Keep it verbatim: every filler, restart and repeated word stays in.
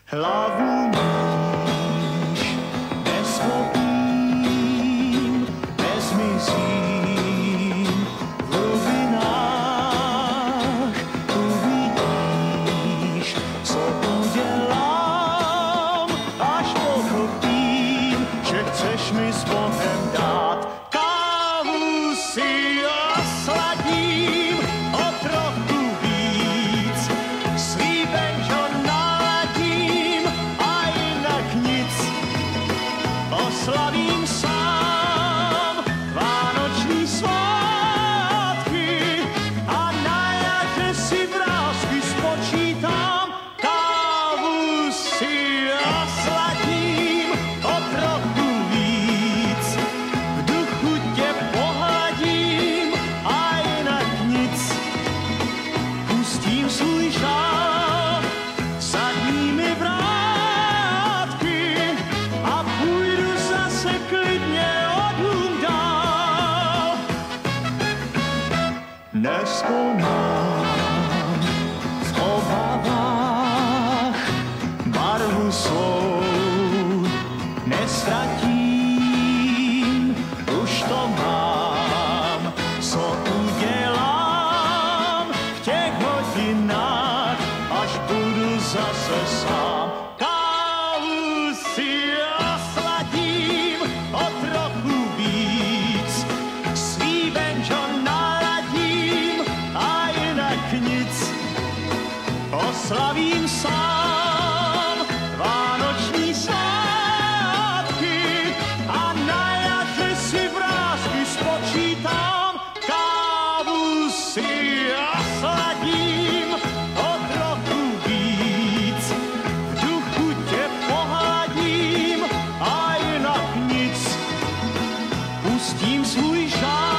Hlavu níž, nespopím, nezmizím, v hlubinách uvidíš, co udělám, až pochopím, že chceš mi s Bohem dát. Kávu si osladím o trochu víc, svý benžo naladím a jinak nic. Oslavím sám vánoční svátky a na jaře si vrásky spočítám. Kávu si osladím o trochu víc, v duchu tě pohladím a jinak nic. Pustím svůj žál zadními vrátky a půjdu zase klidně o dům dál. Nezkonám v obavách barvu svou, neztratím, už to mám, co udělám v těch hodinách, až budu zase sám. Kávu si osladím o trochu víc, svý benžo naladím a jinak nic. Oslavím sám vánoční svátky a na jaře si vrásky spočítám. Kávu si osladím o trochu víc, v duchu tě pohladím a jinak nic. Pustím svůj žál